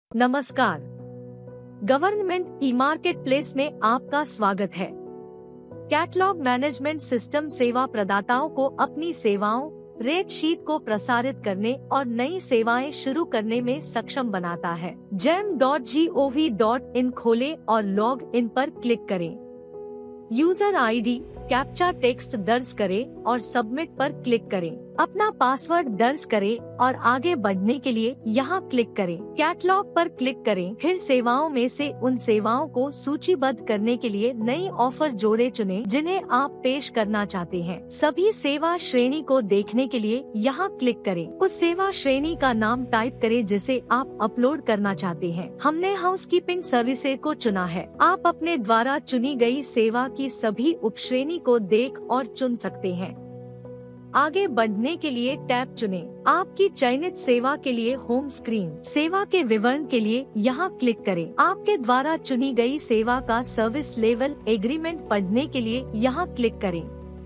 नमस्कार। Government e market place में आपका स्वागत है। कैटलॉग मैनेजमेंट सिस्टम सेवा प्रदाताओं को अपनी सेवाओं रेट शीट को प्रसारित करने और नई सेवाएं शुरू करने में सक्षम बनाता है। gem.gov.in खोलें और लॉग इन पर क्लिक करें। यूजर आईडी कैप्चा टेक्स्ट दर्ज करें और सबमिट पर क्लिक करें। अपना पासवर्ड दर्ज करें और आगे बढ़ने के लिए यहाँ क्लिक करें। कैटलॉग पर क्लिक करें, फिर सेवाओं में से उन सेवाओं को सूचीबद्ध करने के लिए नई ऑफर जोड़े चुनें जिन्हें आप पेश करना चाहते हैं। सभी सेवा श्रेणी को देखने के लिए यहाँ क्लिक करें। उस सेवा श्रेणी का नाम टाइप करें जिसे आप अपलोड करना चाहते हैं। हमने हाउसकीपिंग सर्विसेज को चुना है। आप अपने द्वारा चुनी गई सेवा की सभी उपश्रेणी को देख और चुन सकते हैं। आगे बढ़ने के लिए टैब चुनें। आपकी चयनित सेवा के लिए होम स्क्रीन सेवा के विवरण के लिए यहाँ क्लिक करें। आपके द्वारा चुनी गई सेवा का सर्विस लेवल एग्रीमेंट पढ़ने के लिए यहाँ क्लिक करें।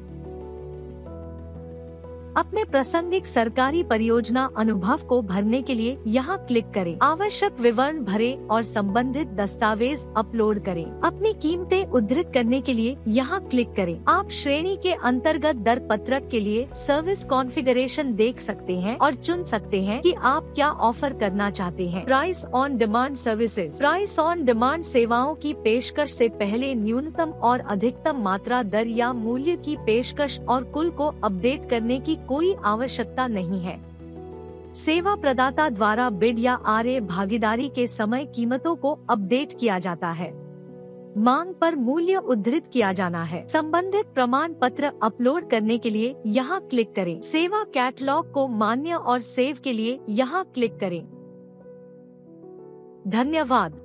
अपने प्रासंगिक सरकारी परियोजना अनुभव को भरने के लिए यहाँ क्लिक करें। आवश्यक विवरण भरें और संबंधित दस्तावेज अपलोड करें। अपनी कीमतें उद्धृत करने के लिए यहाँ क्लिक करें। आप श्रेणी के अंतर्गत दर पत्रक के लिए सर्विस कॉन्फ़िगरेशन देख सकते हैं और चुन सकते हैं कि आप क्या ऑफर करना चाहते हैं। Price on demand services. Price on demand सेवाओं की पेशकश से पहले न्यूनतम और अधिकतम मात्रा दर या मूल्य की पेशकश और कुल को अपडेट करने की कोई आवश्यकता नहीं है। सेवा प्रदाता द्वारा बिड या आरए भागीदारी के समय कीमतों को अपडेट किया जाता है। मांग पर मूल्य उद्धृत किया जाना है। संबंधित प्रमाण पत्र अपलोड करने के लिए यहाँ क्लिक करें। सेवा कैटलॉग को मान्य और सेव के लिए यहाँ क्लिक करें। धन्यवाद।